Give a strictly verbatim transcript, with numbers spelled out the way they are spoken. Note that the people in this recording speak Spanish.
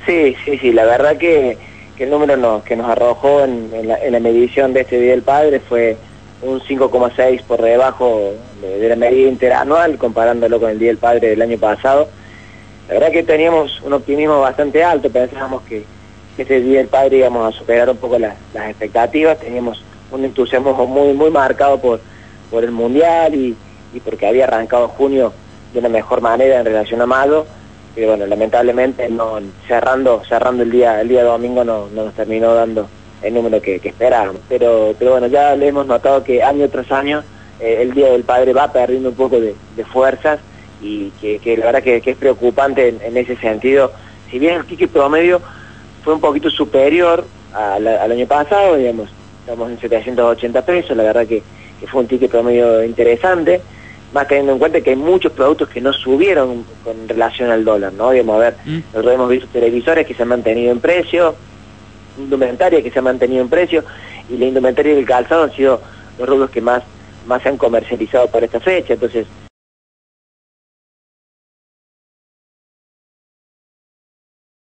Sí, sí, sí, la verdad que, que el número no, que nos arrojó en, en, la, en la medición de este Día del Padre fue un cinco coma seis por debajo de, de la medida interanual, comparándolo con el Día del Padre del año pasado. La verdad que teníamos un optimismo bastante alto, pensábamos que este Día del Padre íbamos a superar un poco las, las expectativas, teníamos un entusiasmo muy muy marcado por, por el Mundial y, y porque había arrancado junio de una mejor manera en relación a mayo, pero bueno, lamentablemente no cerrando cerrando el día el día domingo no, no nos terminó dando el número que, que esperábamos, pero pero bueno, ya le hemos notado que año tras año eh, el Día del Padre va perdiendo un poco de, de fuerzas y que, que la verdad que, que es preocupante en, en ese sentido. Si bien el ticket promedio fue un poquito superior a la, al año pasado, digamos, estamos en setecientos ochenta pesos, la verdad que, que fue un ticket promedio interesante, más teniendo en cuenta que hay muchos productos que no subieron con relación al dólar, ¿no? Digamos, a ver, mm. nosotros hemos visto televisores que se han mantenido en precio, indumentaria que se ha mantenido en precio, y la indumentaria y el calzado han sido los rubros que más, más se han comercializado para esta fecha. Entonces